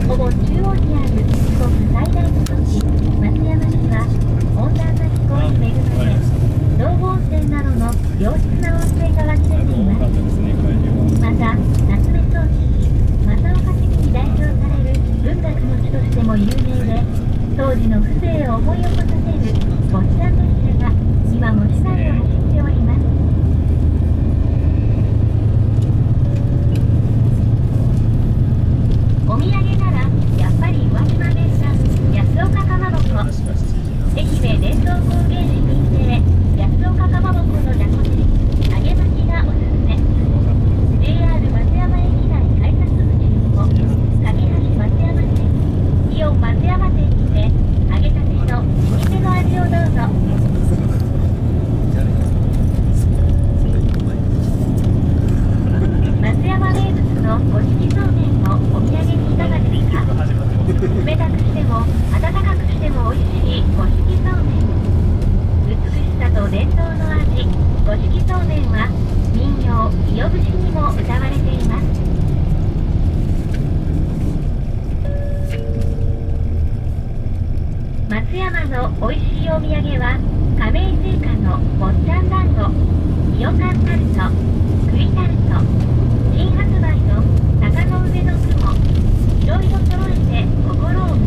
ほぼ中央にある四国最大の都市松山市は温暖な気候に恵まれ、道後温泉などの良質な温泉が湧き出ています。また夏目漱石、正岡子規に代表される文学の地としても有名で、当時の風情を思い起こさせる坊ちゃん列車が今も市内を走っております。お土産ならやっぱり宇和島名産安岡かまぼこ。愛媛伝統工芸士認定安岡かまぼこのじゃこし揚げ巻きがおすすめ。 JR 松山駅内改札口にも上橋松山店、イオン松山店にて揚げたての老舗の味をどうぞ。松山名物の五色そうめんをお土産にいかがですか。冷たくしても温かくしても美味しい五色そうめん。美しさと伝統の味、五色そうめんは民謡伊予節にも歌われています。松山の美味しいお土産は亀井製菓の坊ちゃん団子、伊予柑タルト、栗タルト、新発売の鷹の上の雲、いろいろ揃えて心を